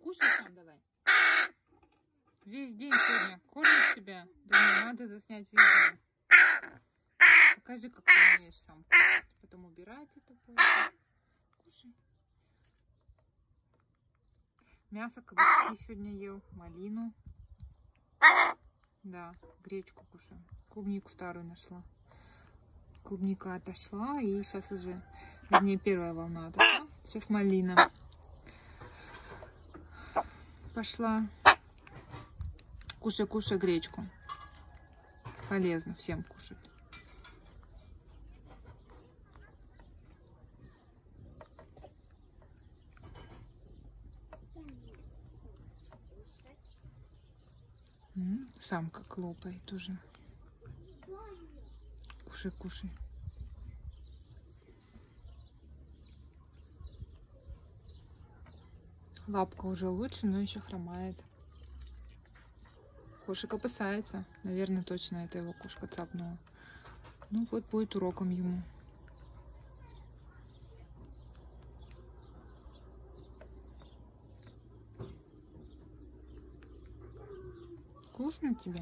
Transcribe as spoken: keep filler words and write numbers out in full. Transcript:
Кушай сам давай. Весь день сегодня кормит тебя. Да не надо заснять видео. Покажи, как ты умеешь сам кушать. Потом убирать это будет. Кушай. Мясо кабачки сегодня ел. Малину. Да, гречку кушаю. Клубнику старую нашла. Клубника отошла. И сейчас уже, вернее, первая волна отошла. Сейчас малина пошла. Кушай, кушай гречку. Полезно всем кушать. Сам как лопает уже. Кушай, кушай. Лапка уже лучше, но еще хромает. Кошек опасается. Наверное, точно это его кошка цапнула. Ну вот будет уроком ему. Вкусно тебе?